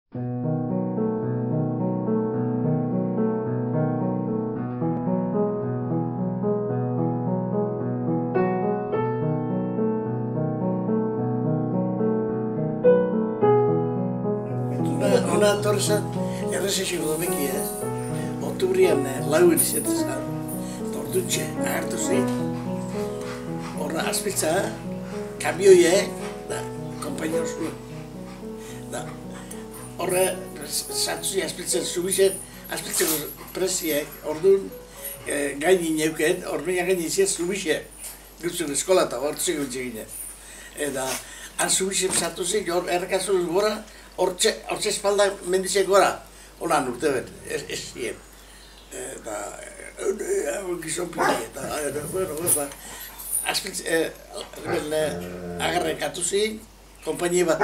Ona torresan, errezesiko domeki, Oktubrian lau izaten zan. Tordutxe, agertu zi. Horra azpitza, kamioie, da, kompainio zuen. Da, horra, sartzi azpitzen zubizet, azpitzeko presiek, orduan, gaini neuken, orduan gaini izan zubizet. Gutzun eskola eta hortzeko ginen. Eta, han zubizet sartu zi, errekazun gora, hortze espalda mendizek gora. Holan urte bet, ez zien. Eta, gizon pili, eta, bueno, azpitz, agarren katuzi, kompainie bat.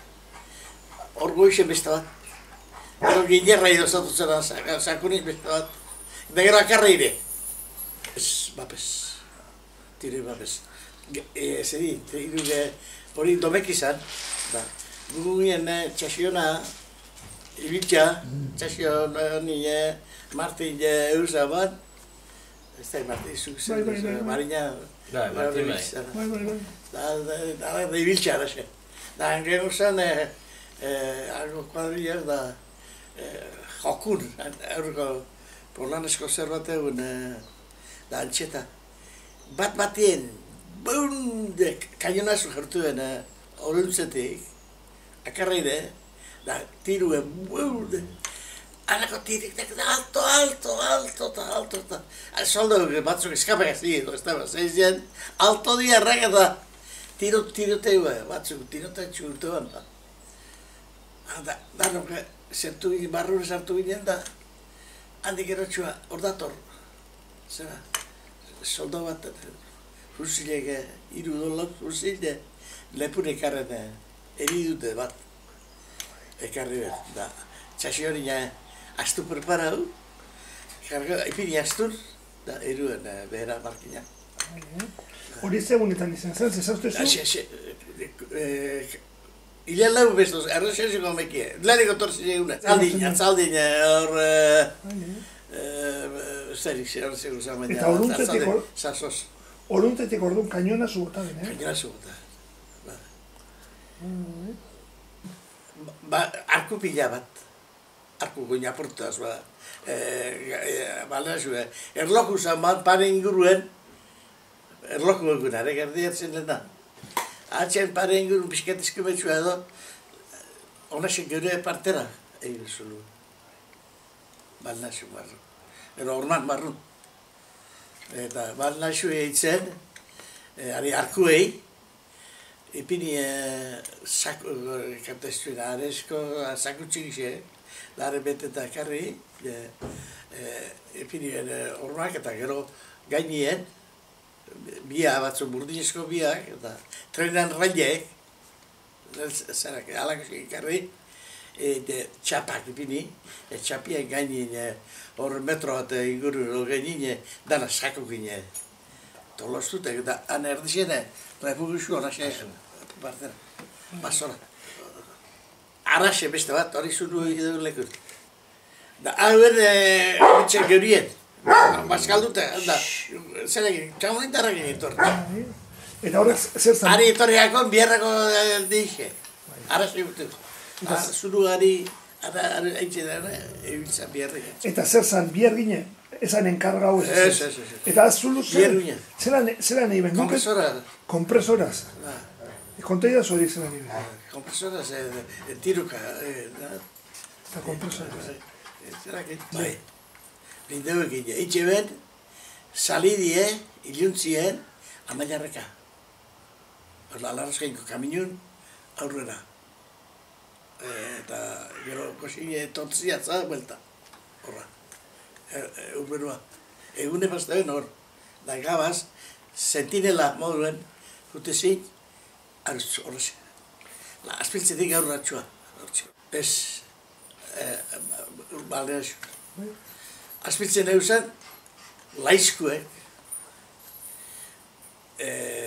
Hor goizen beste bat. Gero ginerra idozatu zera, sakunin beste bat. Eta gero akarra ire. Ez, bapes. Tire bapes. Zeri, hori domek izan. Gugu ginen txasiona, ibiltza, txasion nire Martin eusa bat. Ez da, Martin zuzen, Marina. Da, Martin bai. Da, ibiltza araxe. Da, gero zen, algo kuadriak da, jokun, aurreko porlanesko zerbategun, da, antxeta. Bat-batien, boundek, kainonazu jertuen, oluntzetik, akarreide, da, tiruen, boundek, alako tirik, alto, eta soldo batzuk eskapak ez dira, ez da, zeizien, alto diarrak eta tirote batzuk, tirote txurtuan. Da, zertu ginen, barrure sartu ginen da, handik erotxua, hor dator, zera, soldo bat, fusilek, $3 fusile, lepun ekarren eridute bat, ekarri bet, da, txasi hori astu preparau, ipini astur, da, eruen behera markina. Hori zegunetan izan zen, zezaztu zu? Ilean lau bestoz, errexeziko mekie, lariko torzi eguna. Atzaldin, hor, zerik, zego zan baina, eta oruntetik zazoz. Oruntetik orduan kainona zugota den, Kainona zugota. Arku pila bat, arku goina portaz, erloku zan bat, pare inguruen, erloku egunar, gerdiatzen lehena. Atzen pare inguruen pixkat eskumetxua edo, honasen gure partera egin zulu. Balnaxu marru, ero orman marru. Eta balnaxu eitzen, ari arkuei, ipini kaptestuin aresko, sakutxik xe, lare bete eta karri, ipini ormak eta gero gainien, bia batzu burdinezko biak, eta trenan raileek, zerak alakosik ikarri, txapak ipini, txapien gainin hor metro bat inguru gainin, dana sako gine. Tolostute, eta han erdizene, refugizu horaxe partera, basora. Araxe beste bat, hori zuru egin lekut. Da, hauen bitxen geurien. Baskalduta, zer egin, txamunintarra egin etorri. Eta horrek zer zan? Ari etorriako, biarrako dixe. Arazi urteko. Zuru ari, haitxe dara, ebiltzan biarrek. Eta zer zan, bihar gine? Ezan enkargau ez? Ez. Eta zulu zer? Bihar gine. Zeran egin? Kompresora. Kompresoraz? Konta idaz hori zelan egin? Kompresoraz, tiruka. Eta kompresoraz? Zerak, bai. Lindeu egin, eitxe ben, salidie, iluntzien, amaiarreka. Alarrazkainko kaminun, aurrera. Eta gero kosine tontzia za, buelta. Horra. Urberua. Egune pastaben hor. Da gabaz, sentinela moduen, jutezin, horrez. Azpiltzetik aurratxua. Ez, baldeaxu. Azpitzen eusen, laizkuek,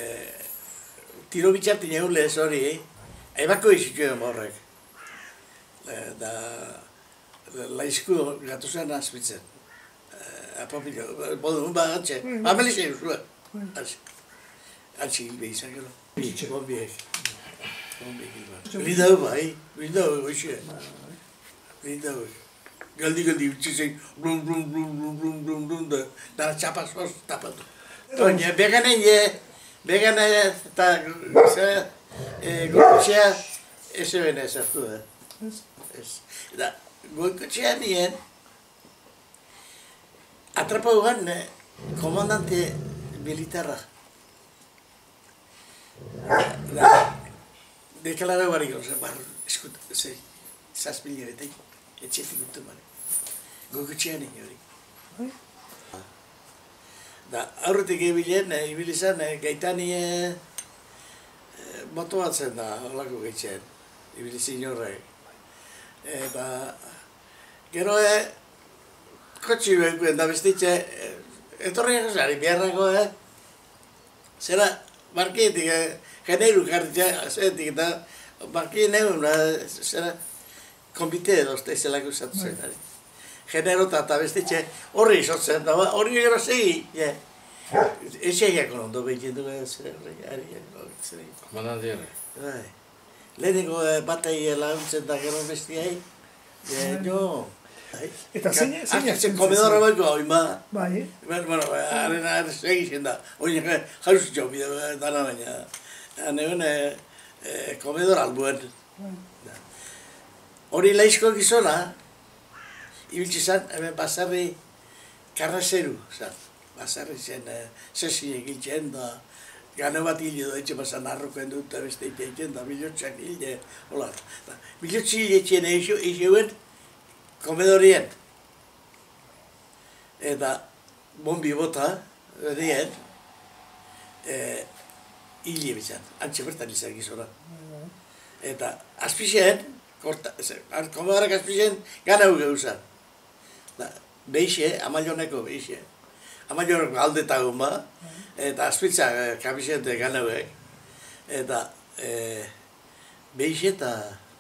tiro bitxartin egun lehez hori, ebako izituen horrek. da laizku gatu zen azpitzen. Apapilo, bodu, atxe, amelizei usua. Atxe gilbe izan gero. Bombiek. Brindau bai, brindau goxe. Brindau. Galdi utzi zein, blum, da txapazkoz tapatu. Oine, begane eta goikotxea eze bene ezartu da. Da, goikotxea nien, atrapa dugan komandante militarra. Da, deklarar barri gauza, eskut, zazpili betein, etxetik utu bari. Goikotxea nien hori. Da, aurretik ebilen, ibilizan, gaitani moto bat zen da, horlako gaitxean, ibilizin horrek. Eta, gero kotxi behukuen da bestitxe, etorriak zari, biharrako, zera, markietik, generu jarritzea, zetik eta, markien egun, zera, konbite edo, zelako zatu zen, generota eta bestitxe, horri izotzen, da, horri gero segi, Eixeak ondo behiten du zer horrek, Komandante horrek. Lehenengo batai laguntzen da gero bestiai, jo. Eta zein komedora baiko hau ima. Bai, Bueno, haren segizien da, oin jauzitxo bide dana baina. Hane komedora albuen. Hori laizko gizona, ibiltzi zan, hemen basarri karrazeru, zan. Basarri zen, sesi egiltzen da, gano bat hile da etxe basan arrokoen dut, beste egiten da, bilotxak hile, hola. Bilotxi hile etxen eixeuen komedorien. Eta bombi bota, dien, hile bizan, antxe bertan izan gizora. Eta azpixen, komedorak azpixen, gana hu geuzan. Beixe, amailoneko beixe. Amailoneko aldetagun ba, eta azpitza kabizente ganauek. Eta beixe eta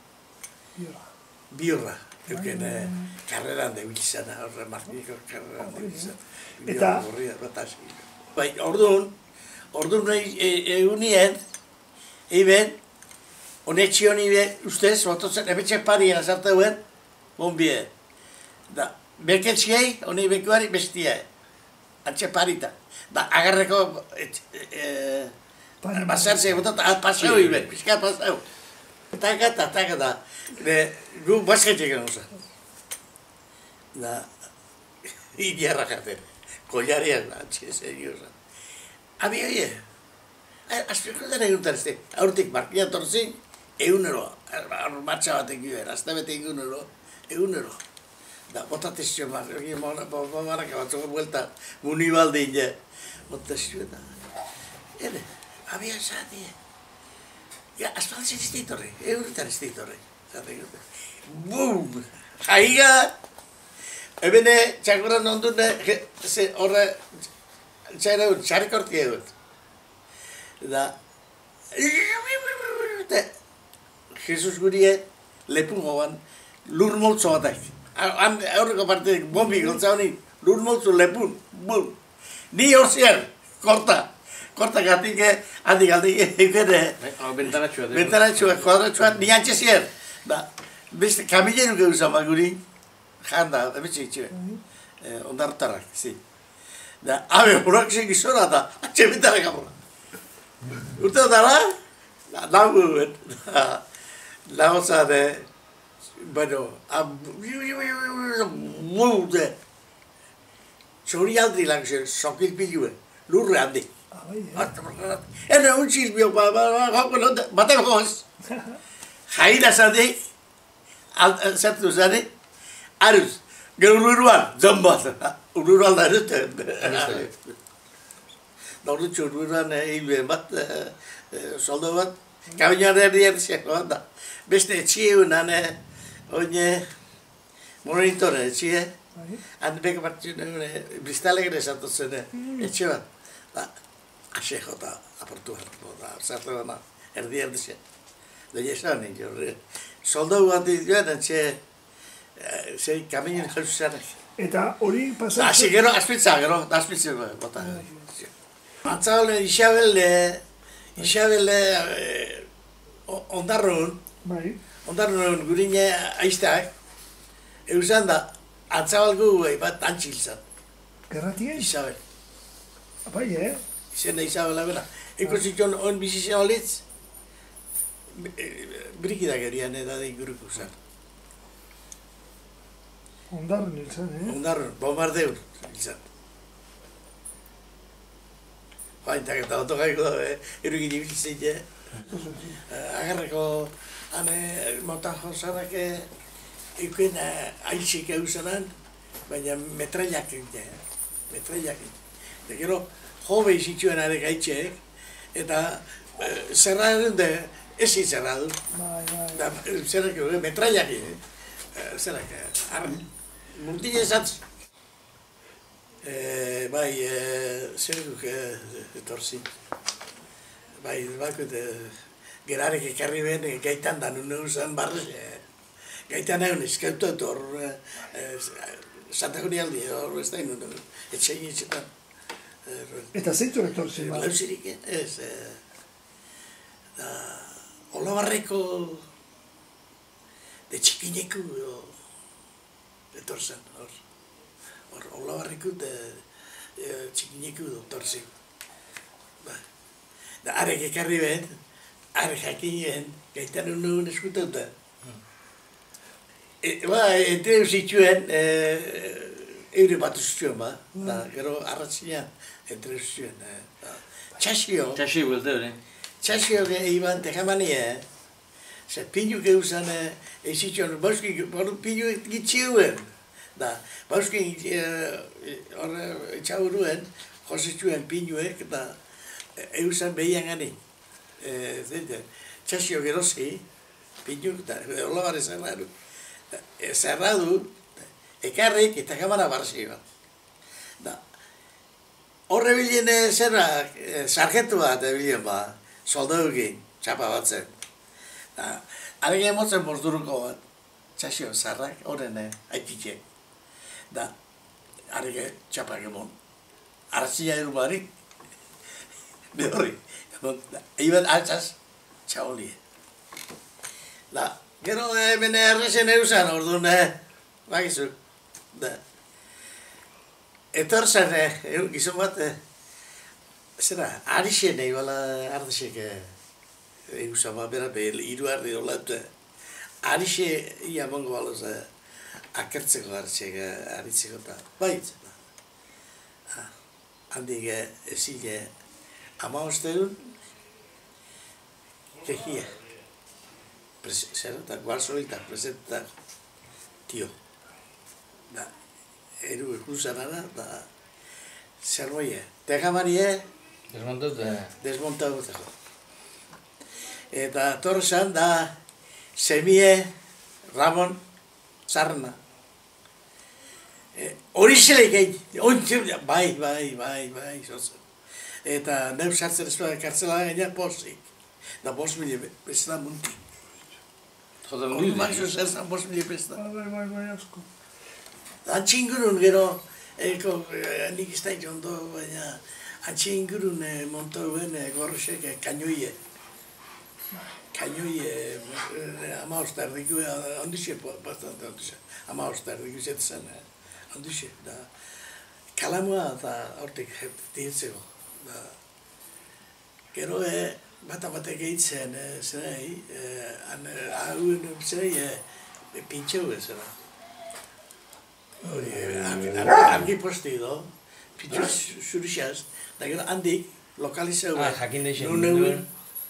biurra. Euken karreran da bilizan, horre martiniko karreran da bilizan. Eta? Bai, orduan egunien, eiben, honetxi honi be, ustez, ototzen, ebetxe parien azarteuen, bombie. Da, berketziei, honi bekuari bestia. Antxe parita. Da, agarreko, basarze, pasau iben, pixka pasau. Taka da, gu basketik egin oza. Da, idiarra jaten, kollariak da, antxe serioza. Abi, oie, azpiko dara eguntan ez, aurtik markia torzin, egunero, martxa batek giben, azta bete egunero. Da, botatezio maraka batzuk buelta, munibalde ine. Botatezio da, abia zati. Ja, azpaltzen ez ditorre, egunetan ez ditorre. Bum! Jaiga! Ebene, txakoran ondune, horre, txarrikorti egun. Da, Jesus gurie, lepun goban, lur moltzo batak. Aurreko partetik bombi gontza honi, lur moltzu lepun, bum. Ni hor zier, korta gatik, handik eukene. Bentanatxua. Bentanatxua, kuadratxua, ni antxe zier. Beste, kamileru geuzan baguri, janda, emetxe itxue. Ondartarrak, zi. Da, abe, horak zen gizona da, antxe bentarak amora. Urte dara, nago guen. Nago zade, bueno, mude. Txori aldri lang zen, sokil pilue, lurre handi. Ene un txilbio, batek goz. Jaira zade, zertu zade, aruz, gero ururuan, zambaz, ururuan da erute. Norutxo ururuan hilbeen bat, soldo bat, kabinaren erdiak bat da. Beste etxieun, oine, monitore etxie, handi beko partxun, biztalek esatu zen, etxe bat. Axe jota aportu hartu da, zartu dana, erdi zen. Da jesan, soldau bat joan, ze kaminen jauzu zanak. Eta hori pasatzen... Asi, gero, aspitza bota. Antzabale, Isabel ondarrun, Bai. ondarrun gurine aiztak, eusan da, antzabalgu bat antxilzan, Gerratien? Isabel. Bai, Izena Isabela bera. Ikusitzen on bizizia olitz, brikida gerian edade inguruko zan. Ondarren izan, Ondarrun, bombardeur izan. Baintak eta otogaiko da, erugin ibiltzen, agarreko, montajo zanak ikuin aizik eusenan, baina metrailak egin, Eta gero, jobe izituen arek aitxeek, eta zerraren de, ezin zerradu. Da, zerrak, metrailak egin, zerrak, mundile zatz. Bai, zerruk etorzi. Bai, bakut, gerarek ekarri ben, gaitan da nune usan barrez, gaitan egon izkautu hor, Santa Junialdi, hor ez da nune, etxein etxetan. Eta zeintzuk etortzen, ba? Lauzirik, ez, Olabarreko de txikineku etorzen, hor. Olabarreko de txikineku etorzen. Da arek ekarri ben, arek jakin gaitan nuen eskutauta. Entre zituen, eure bat zituen, da, gero arratzinean, entre zituen. Txasio. Txasio gulte hori. Txasio iban tekamania, ze pinu geuzan zituen, bauski pinu gitziuen. Da, bauski etxauruen, josituen pinuek, da, eusan behian gani. Txasio gerozi, pinu, da, olabare zerradu. Zerradu, ekarrik eta kamara barzioa. Da, horre bilen zerrak, sargentu bat bilen ba, soldaukin, txapa batzen. Da, argi emotzen borduruko bat, txasio zarrak, horren aititxe. Da, argi txapak emon. Arratzia erumarik, behorri. Iban altzaz, txaolie. Da, gero bene errezen eusan, orduan, bakizu. Da, etorzan, gizon bat, zera, arixen nahi bala ardesek eusan bat, bera, hiru ardi dolatu. Arixe, ia mongo baloz, akertzeko arixek, aritzeko eta, baitzen. Handik ezin, ama osterun, kehia. Zer, eta guarsolita, presentar, tio. Da, eru ikusan ara, da, zer boie. Tegamarie, desmontatu. Eta torresan da, semie, Ramon, Zarna. Hori zelek egin, bai, zozen. Eta neu sartzen ez bada kartzela gainean posik. Da 5.000 bezala muntik. Hori maixo zerzan 5.000 bezala. Bai, asko. Antxingurun gero, nik ez da ondo, baina antxingurun montauen gorrosek kainoie. Kainoie, ama ostardiku, ondixe, bastante ondixe. Ama ostardiku zetzen, ondixe. Kalamua eta hortik dihitzeko. Gero batek egitzen, zerei, hauen zerei, pintxeu zera. Argi posti edo, pintxeu zurixaz, da gero handik lokalizeu. Jakin deixen. Nuneuen,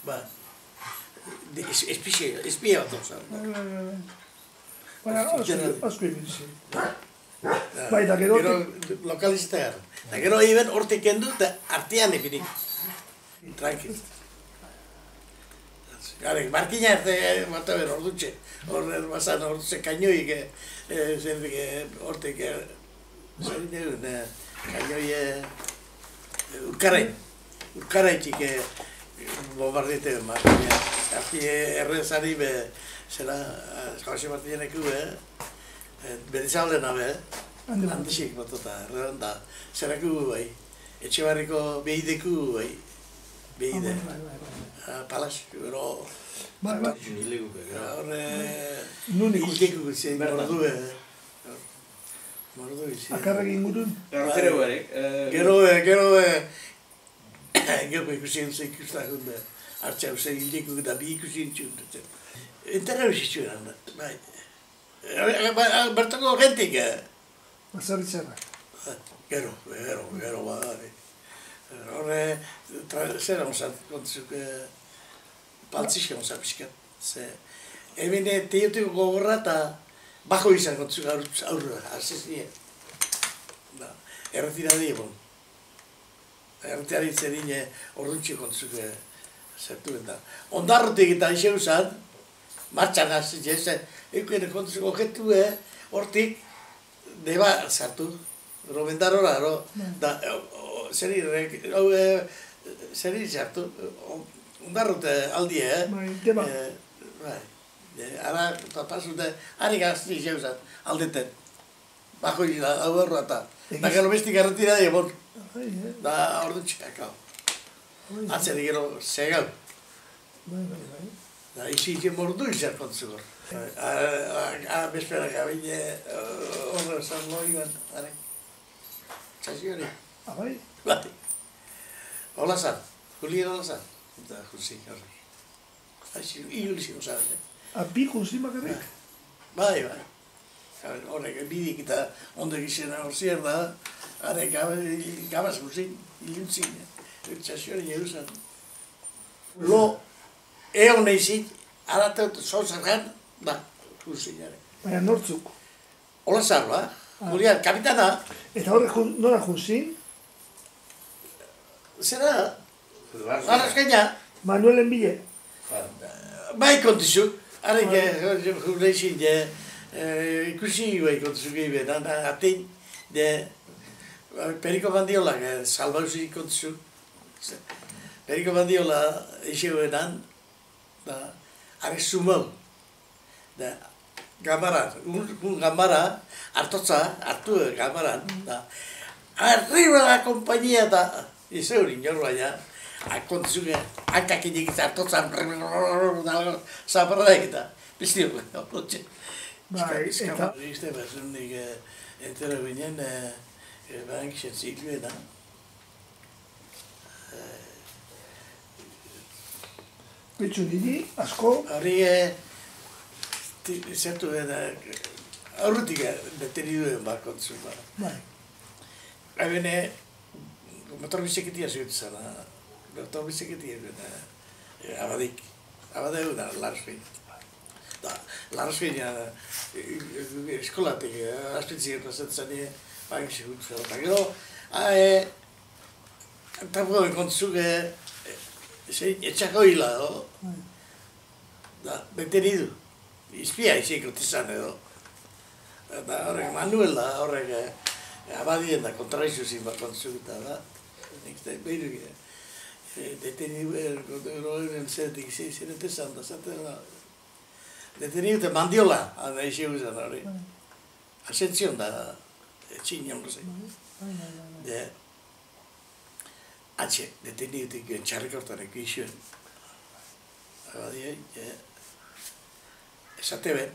espia bat osan. Baina, asko egin. Bai, da gero... Lokalizita gara. Da gero eben hortik kendu eta artean epinik. Tranquil. Gare, barkina arte, bata ber, ordutxe. Horre, basan, ordutxe kainoik, hortik, zerin egun, kainoi, urkarai. Urkarai txik, bombardete, markina. Arti errezari be, zera, Jose Martineku, bere zaulena be, handixik batota, erredanda, zeraku bai, Etxebarriko behideku bai, behide, palas, gero, horre, hildeku zen, mordue, Akarrak ingurun? Gero ikusi entzu ikustakun da, hartza uste hildeku eta bi ikusi entzun. Entara usitzu eran da, bai. Bertako gentik, Baserritzarra. Gero, bai. Horre, zera onzat, kontzuk, paltzizka onzat pixkat. Hemen teiotuko gogorra eta bajo izan kontzuk aurra, azez nien. Erretiradi egon. Erretiradi zerin orduntxe kontzuk zertuen da. Ondarrotik eta iso uzan, martxan hasi ez, euken kontzuk ojetu hortik, deba zartu. Romendarora, da, zeri zartu, ondarrote aldie, Deba. Ara, pasute, harik azti zeuzat, aldeten. Bako izan, hau erroa eta. Da, gero bestik erretira diemon. Da, ordu txekak, hau. Atzeri gero, segau. Da, izi izan mordu izan kontzugor. Bezperak, abine, horre esan loi ban, harek. Txasi hori. Abai? Bai. Hola zan, Julien hola zan. Eta Jusik horrek. Aixi, iulizio zan, Bi Jusik makarrik? Bai. Horrek, bidik eta ondek izena hor zier da, harek gabaz guzin, iluntzin, txasi hori eguzan. Lo, egon eizik, arateut zozarkan, da, Jusik ere. Baina nortzuk. Hola zan, ba? Julian, kapitana. Eta horrek nora Jusik? Zera, arrazkaina. Manuelen bile? Bai kontizu, harek Jusik ikusi bai kontizu gehibe, atein, Periko Bandiola, salbauzi kontizu. Periko Bandiola eixegoenan, harek sumau. Gamara, un gamara, hartu gamaran, arriba la compañía da, izan hori norba ja, kontizuke, hankak edik hartotzan, zaparradak eta, bizti hori, hori. Bai, eta... Izte bazunik entera binen, bankixen ziluen, Betxu niri, asko... Hori, zertu aurrutik beteri duen bakontzu. Bai. Habene, motor bizeketia zuetu zana, motor bizeketia abadik, abadeu da, Larsfein. Larsfein, eskolatik, aspitzik pasatzen bankixen gutzu. Eta gero, tapo kontzuk etxako hila, beteri du. Izpia iziko tizan edo. Eta horrek Manuela, horrek abadien da kontraizuzin bat kontzuk eta nik behiru detenidu eroen zeretik izan tizan da zaten da. Detenidu eta Mandiola, hana izan uzan hori. Asentzion da, txinion gozei. Atxe, detenidutik txarrikortanek izuen. Abadien, esate ben,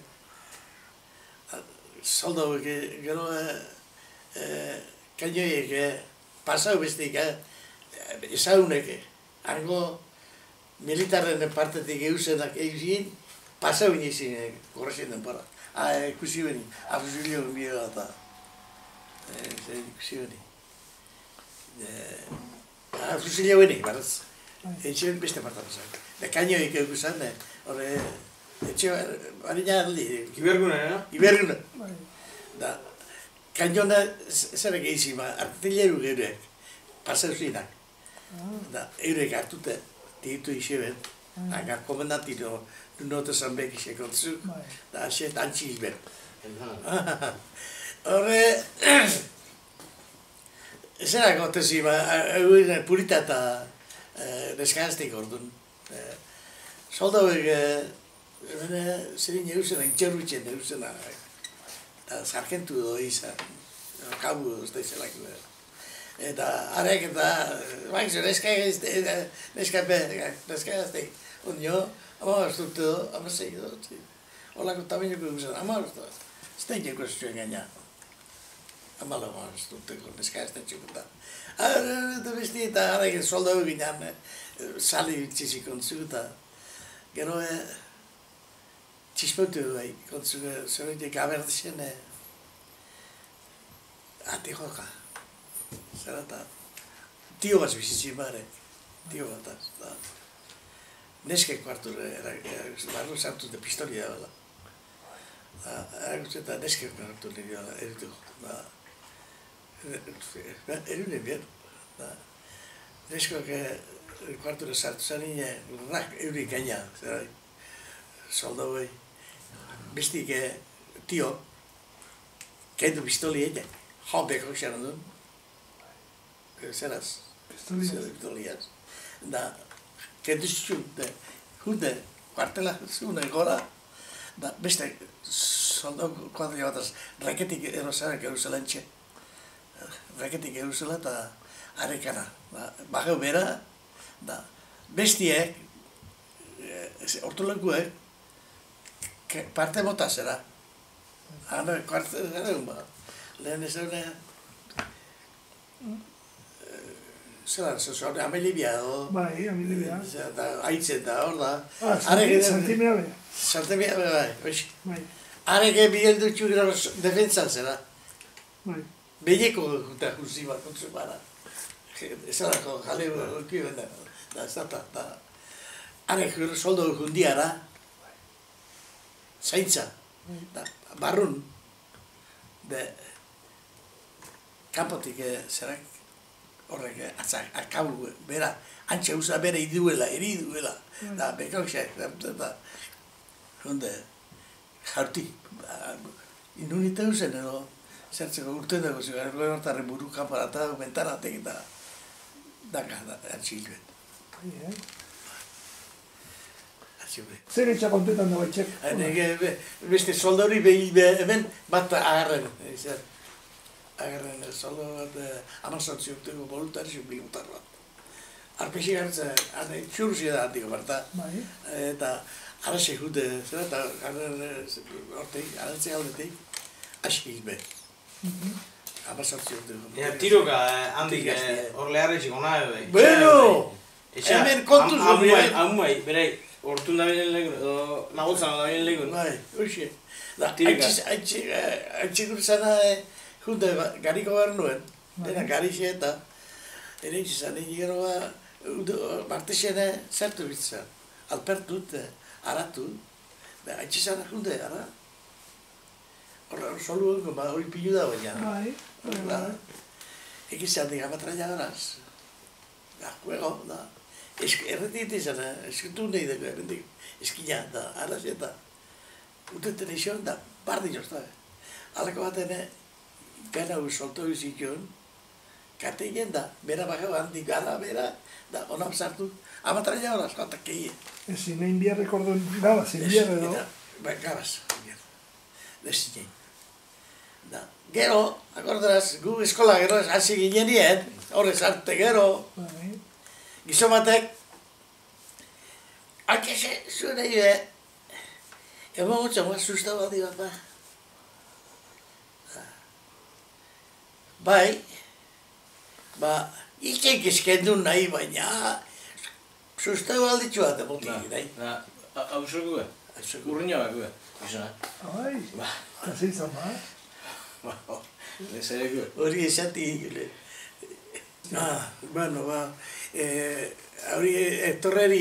soldo gero kainoiek pasau bestik ezaunek, hango militarren partetik eusenak egin, pasau inizin gorrezen denpora. Ikusi beni, afuzilio bideo eta ikusi beni. Afuzilio beni, baraz. Etxen beste partatzen. Kainoiek eusen, horre, etxe, harina aldi. Ibergune, Ibergune. Da, kainona zerek egin, artilleru geroek, pasauzinak. Da, eurek hartute, ditu izeben, hanga komendantino, note zanbek isekontzu, da, aset antzi izben. Horre, zerak otezi, purita eta neskaztik orduan. soldauek, zerin eusena, intxerrutzen eusena, sargentu do izan, kabu ez da izelak. Eta arek eta, baizu, neska ez da, onio, amabastut edo, amasei edo, holako tamainoko eusena, amabastut, ez da ineko ez zuen gaina. Amala amabastuteko, neska ez da txukuta. Eta besti eta arek soldau ginean, sali txizik kontzu eta gero txispotu bai, kontzu zeroitek abertzen ate joka. Zer eta tio bat bizitzen bare, tio bat. Neske kuarture, barru sartu de pistolia bela. Erakutzen eta neske kuarture nire eritu. Erune bien. Neskoak kuarture sartu zanin, rak eurik gaina, zerai. Soldau bai. Bestik tio, kendu pistoli egin. Haupeko xeran duen. Zeraz. Pistoliaz. Da, kendu zut, hunde, kuartela zune gora. Da, beste soldau kuadria bataz, raketik erosarak eruzelantxe. Raketik eruzela eta arekana. Bageu bera, da, bestiek, ortolekuek, parte mota zera. Hane, kuarte gara egun ba. Lehen ez dune, zelan, zuzone, Amelibia edo. Bai, Amelibia. Aitzen da, hor da. Santimea be. Santimea be, bai, oixi. Bai. Areke bigel dutxu gira defentzan zera. Bai. Belleko eta juzi bat kontzu bara. Ezarako jale horki benda. Da, ez da. Arek soldo jundiara. Zaintza. Barrun. De kanpotik zerak horrek akabu bera. Antxe usa bera iduela, eri duela. Da, bekaukxak. Da, hunde, jarti. Inunita usen edo. Zertzeko urten dago zigar, hortarren buru kaparata, mentaratek eta daka, atxiluen. Atxiluen. Zer etxa kontetan da baitxek? Beste soldauri hemen bat agarren. Agarren soldau bat, amazantzi urteko voluntario militar bat. Arpexi gartza, txurruzi da antiko barta. Eta arraxe jute, zera eta horteik, arantzik aldetik, aski izbe. Tiroka handik horle harretxiko nahi bai. Bueno! Hemen kontuz hori bai. Hau bai, berai, hortun da binen legun, edo lagotzan da binen legun. Bai, hoxe. Haitxikur zana junta gariko behar nuen, dena garixe eta erintzi zan, gero martexen zertu bitzan. Alpertut, aratu, haitxi zana junta, ara? Horra, solu hori pilu da baina. Bai. Ekizan diga batraia garaz. Da, juego, da. Erretit izan, eskutu nahi dugu, ebendik. Eskina, da, araz eta. Uteten izan, da, bardi jozta. Alako baten, gana solto izitxon, kate egen da, bera bageo handik gara, bera, da, onam sartu. Amatraia garaz, kontak keie. Ezin egin biarrek orduan gabaz, egin biarre edo? Bai, gabaz. Desinen. Gero, akorderaz, gu eskola gero hasi ginenien, horrez arte gero, gizon batek, hakexe zuen egin, eman gutxan bat susta bat bat ba. Bai, ikek eskendu nahi baina, susta bat ditxu bat emotik, nahi. Hau zego gu, urruina bat gu, izan. Bai, kasi izan ba. Hori esati gile. Bueno, hori etorreri,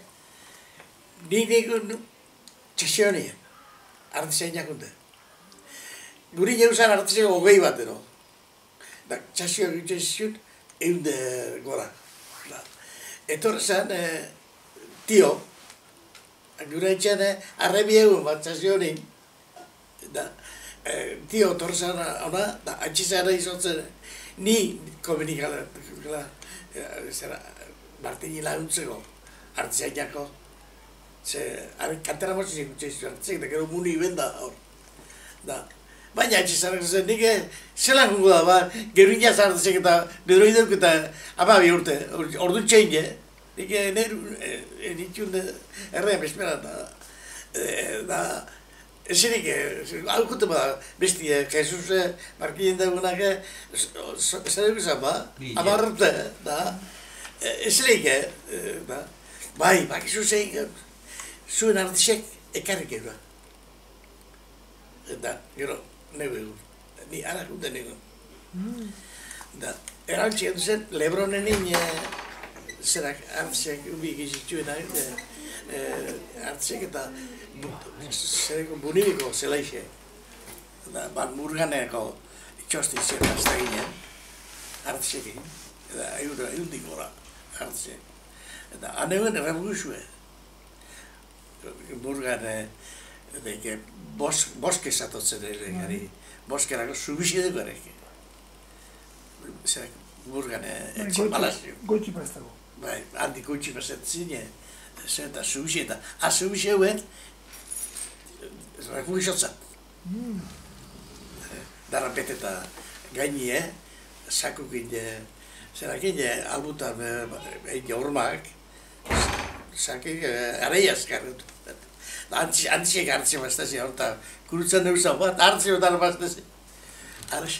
nik txasionien, artizainak unte. Guri neuzan artizaino hogei bat, ero. Txasio egiten zizut, eunde gora. Etorrezan, tio, gure etxean, arrebi egun bat txasionin, tio torrezan ona, da, atxizara izotzen, ni komunikala, Martini laguntzeko, artizainako, Kantera motzik utxeizu hartzek, da gero muni benda hor. Baina atxizarrak zen, nik zelan gungo da, gero ina zartzek eta bedroi deuk eta amabi urte, ordu txein, nik nitxun errean besperan da, esenik, hau jute bada, besti, Jesus markinen dagunak, zer dugu zan, amarrute, esenik, bai, bakizu zein, zuen artizek ekarrik eroa. Eta, gero, nego egun, ni arak dute nego. Erantzi edu zen, Lebronen zerak artizek ubik izitxuena, artizek eta zereko bunibiko zelaixe. Murganeko itxosti zen azta ginen, artizek egin, eta egundik gora artizek. Eta, aneuen errabuguzue. Murgan, boske zatotzen ere gari, boskerako zubixi dugu ere. Zerak, Murgan etxe balazio. Goitxi prestago. Bai, handi goitxi prestatzen zine, zer eta zubixi eta, zubixi eguen, refugizotzat. Darra bete eta gaini, sakukin, zerakin, albutan, hormak, sakik, areiaz garretu. Antziek hartzea bastazia, horta kurutzen dugu zau bat, hartzea bat bastazia. Arraxe.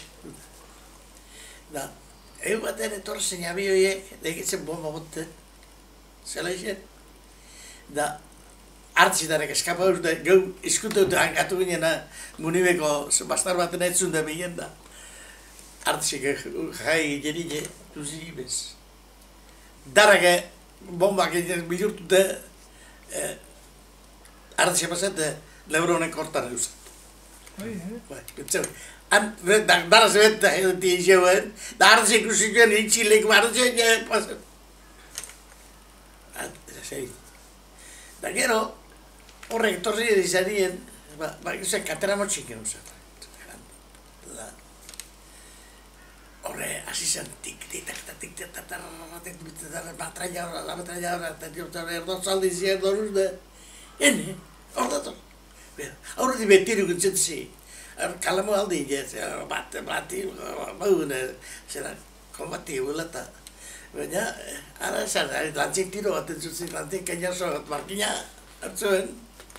Egu baten etorzen jabi horiek, degitzen bomba boten, zela izan. Hartzitarek eskapa dut, gau izkutu dut hankatu ginen munibeko bastar baten etzun da bilen da. Hartziek jai genile duzi bez. Darake bombak egiten bilurtu da, Artzia pasat, Lebronek hortan eusat. Dara zebet da zeuen, da artzia ikusituen itxilek artzia pasat. Da gero, horrek torri izanien, katera motxik eusat. Horre, hasi zen tik-tik-tak-tak-tik-tak-tak, hor dator. Aurretik betiru guntzen zi. Kalamo aldi inez, bati, zera, konbati egula eta. Baina, ara esan, lantzek tiro bat entzutzen, lantzek kainazo bat markina hartzuen.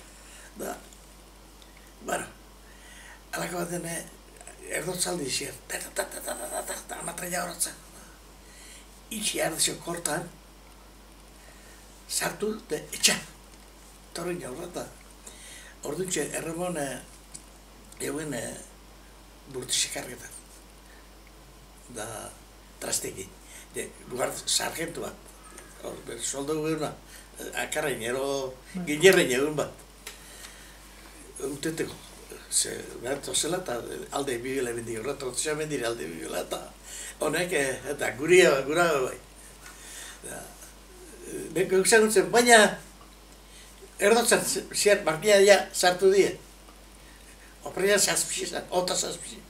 Bueno, alako baten erdotzaldi zier, amatraia horatzen. Itxi ardezio kortan, sartu, etxa. Torrin jaurrata. Orduntxe, erremon eguen burtisekargetan. Da, trasteki. Guard sargentu bat. Soldo eguna. Akarrein, ginerrein egun bat. Uteteko. Berto zela eta alde bibila bendik horretu. Otzea bendire alde bibila eta honek eta gura bai. Neko eusen utzen, baina erdotzen zier, markia ja sartu die. Opreia zazpixi zan, ota zazpixi.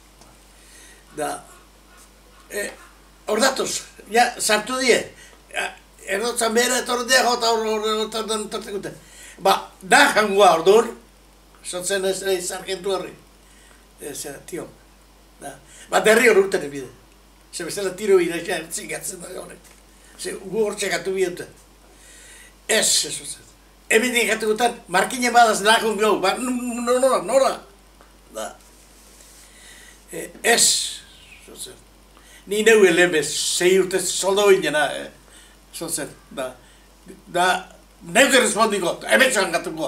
Hor datuz, ja sartu die. Erdotzen behera etorri die, jota hor tortekute. Da jangua hor dur, zotzen ez sargentu horri. Zera, tio. Derri hor urten ebide. Ze bezala tiro bide, ertzingatzen da horrek. Ze gu hor txekatu bide. Ez zen. Hemen dikatu gutan, markinen badaz lakon gau, nora. Ez, zozen. Ni neu elemez, 6 urte soldo inena, zozen. Neu gerrespondiko, hemen txan gatukoa.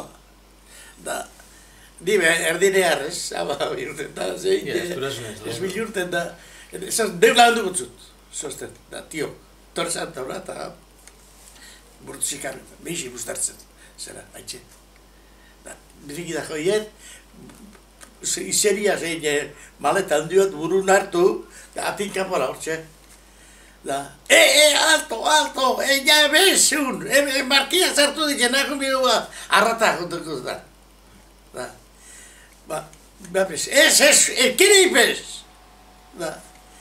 Dime, erdine harrez, ama urte, zein, ez bilurten da. Neu lan dugutzut, zozen, tio, torrezan taura eta burtuzikar, meixi bustartzen. Zera, haitxe. Biriki da joien, izeria zein maleta handiot burun hartu, atin kanpora hortxe. Alto, ja bezun, markia zartu ditzen, nahi bidua, arrata juntuko da. Kire ipez!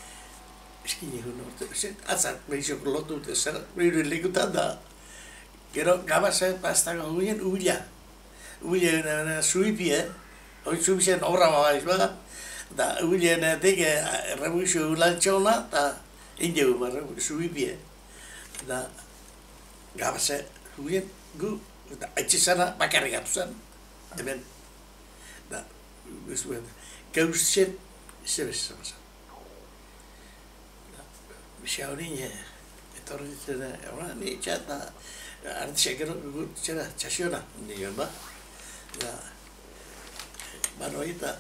Eskin egun hortu, atzak behizok lotu, zer, behiruen likutan da. Gero, gabazen, baztako guien, uila. Uila, zuipie, hori zuipien obra mabaiz bada, eta uilen teke rebuzio lantxona, eta indegu barra, zuipie. Eta gabazen, guien, gu, eta aitzizana bakarrik atu zen, hemen. Eta, gauzien, zebez zamazan. Bisa hori, etorri ditzen, ni txata, artizak gero, txera, txasiona, nioen ba. Eta, bano eta,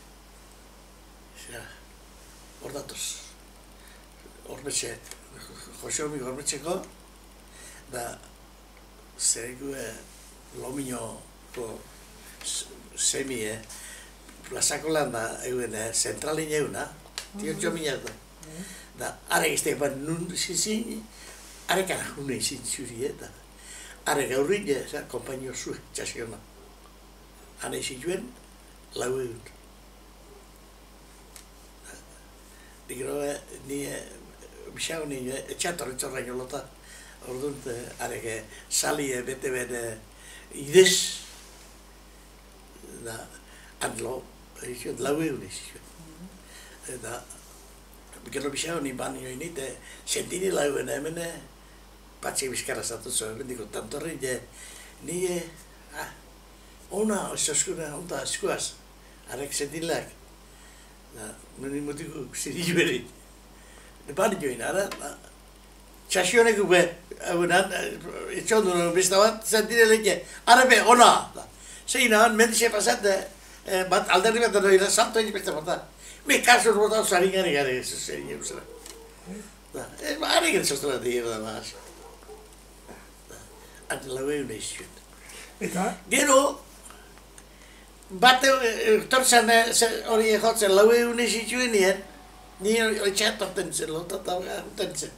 hor datoz, hormetxe, Joseomi hormetxeko, da, zeregu lomino semi, plazako lan da, eguen, zentralin eguna, tiotxo minak da. Da, are iztek bat nun zizin, are kana hune izin zuri, eta are gaurrin, kompainio zu, txasiona. Hane zituen, lau egun. Digero, ni bisau ni etxatorritzorra jolota, orduan, areke sali bete idez, da, antlo, lau egun izituen. Eta, gero bisau ni bani joan nite, sentini lauen hemen, patxik bizkarra zatu zuen, bendiko tantorri, ni, ona, osaskuna, onta, eskuaz, arek sentinilak. Nuni mutiko ziri juberi. Bani joan, ara, txasionek ube, etxondu besta bat, sentinilek, ara be, ona. Zeina, mendize pasat, bat alderri bat doira, salto egin besta bat. Me kaso rota saringari gare, zer usera. Are egin zoztela dira da maaz. Ante lau egun egin. Eta? Gero, bate, tortzan hori jotzen lau egun egin nien, ni hori txatorten zen, lotata hoten zen.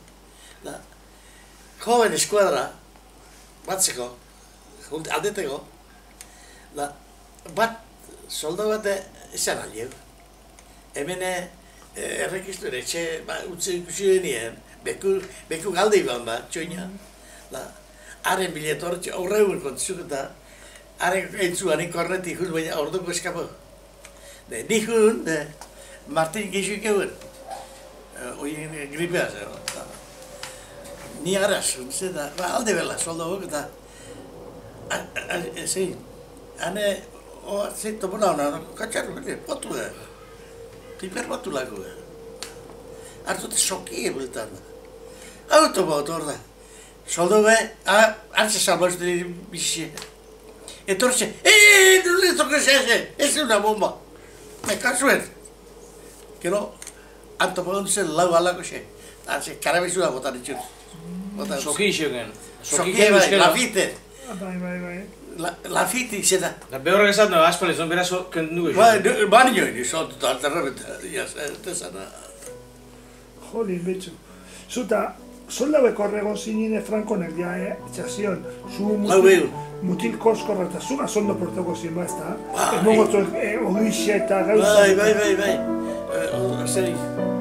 Joven eskuadra, batzeko, aldeteko, bat, soldo bate, esan alieu. Hemen errekistu ere, etxe utzi ikusi denien, beku galde iban ba, txoina. Haren bilet horre egun kontizuk eta haren entzuan kornetik juz, baina orduko eskapo. Nihun, Martin Gixuik egun, oien gripea zer. Ni araz, alde bela, soldo hok eta, zein, hane, zein tomuna hona, katxarru, potu da. Piper batu lagu. Artute soki ebultan. Auto bat hor da. Soldo be, hartze salbaztu diri bizi. Etortze, nule tokese eze, ez una bomba. Me kasuen. Gero, antopo zen lau alako xe. Hartze, karabizua botan itxut. Soki ixoken. Soki bai, lafite. Bai. Lafite izena. Da behorrek esat, no, aspalez, on bera kendu eixo. Bani joan, izan dut alterrabeta. Tezana. Joli, betxo. Zuta, soldauek horrego zinine frankonek ja, txasion. Lau egun. Mutil koskorra eta zuna sondo portoko zin, ba, ez da? Ez mogotzu, ogixe eta gauza. Bai. Zeri.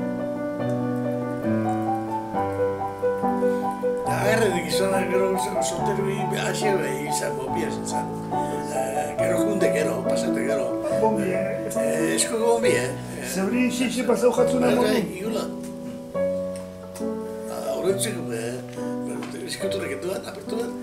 Agarretik izan, gero solteru asio izan, bombia zintzen. Gero junde, gero, pasate, gero. Bombi, Esko bombi, Zebri xixi pasau jatzuna modu? Igula. Horrentzeko, eskoturek enduan, apertuan.